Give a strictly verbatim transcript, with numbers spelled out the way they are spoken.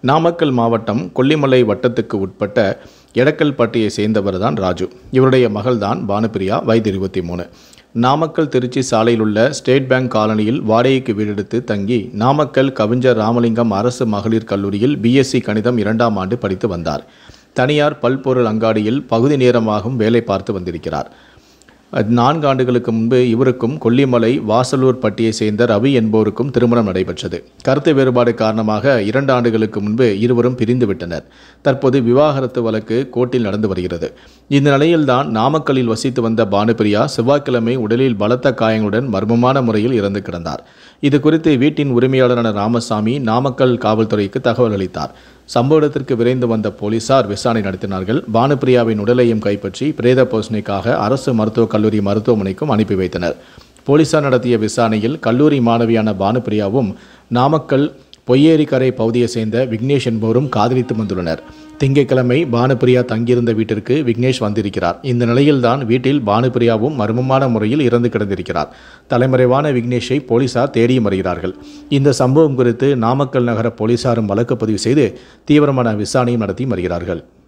நாமக்கல் மாவட்டம் கொல்லிமலை வட்டத்துக்கு உட்பட்ட எடக்கல்பட்டியை சேர்ந்தவர்தான் ராஜு. இவருடைய மகள்தான் பானுப்பிரியா, வயது இருபத்தி மூணு. நாமக்கல் திருச்சி சாலையில் உள்ள ஸ்டேட் பேங்க் காலனியில் வாடகைக்கு வீடெடுத்து தங்கி நாமக்கல் கவிஞர் ராமலிங்கம் அரசு மகளிர் கல்லூரியில் பிஎஸ்சி கணிதம் இரண்டாம் ஆண்டு படித்து வந்தார். தனியார் பல்பொருள் அங்காடியில் பகுதி நேரமாகவும் வேலை பார்த்து வந்திருக்கிறார். நான்கு ஆண்டுகளுக்கு முன்பு இவருக்கும் கொல்லிமலை வாசலூர் பட்டியை சேர்ந்த ரவி என்பவருக்கும் திருமணம் நடைபெற்றது. கருத்து வேறுபாடு காரணமாக இரண்டு ஆண்டுகளுக்கு முன்பு இருவரும் பிரிந்து விட்டனர். தற்போது விவாகரத்து வழக்கு கோர்ட்டில் நடந்து வருகிறது. இந்த நிலையில்தான் நாமக்கல்லில் வசித்து வந்த பானுப்பிரியா செவ்வாய்க்கிழமை உடலில் பலத்த காயங்களுடன் மர்மமான முறையில் இறந்து கிடந்தார். இது குறித்து வீட்டின் உரிமையாளரான ராமசாமி நாமக்கல் காவல்துறைக்கு தகவல் அளித்தார். சம்பவ இடத்திற்கு விரைந்து வந்த போலீசார் விசாரணை நடத்தினார்கள். பானுப்பிரியாவின் உடலையும் கைப்பற்றி பிரேத பரிசோதனைக்காக அரசு மருத்துவக் கல்லூரி மருத்துவமனைக்கும் அனுப்பி வைத்தனர். போலீசார் நடத்திய விசாரணையில் கல்லூரி மாணவியான பானுப்பிரியாவும் நாமக்கல் பொய்யேரிக்கரை பகுதியை சேர்ந்த விக்னேஷ் என்பவரும் காதலித்து வந்துள்ளனர். திங்கட்கிழமை பானுப்பிரியா தங்கியிருந்த வீட்டிற்கு விக்னேஷ் வந்திருக்கிறார். இந்த நிலையில்தான் வீட்டில் பானுப்பிரியாவும் மர்மமான முறையில் இறந்து கிடந்திருக்கிறார். தலைமறைவான விக்னேஷை போலீசார் தேடியும் வருகிறார்கள். இந்த சம்பவம் குறித்து நாமக்கல் நகர போலீசாரும் வழக்கு பதிவு செய்து தீவிரமான விசாரணையும் நடத்தி வருகிறார்கள்.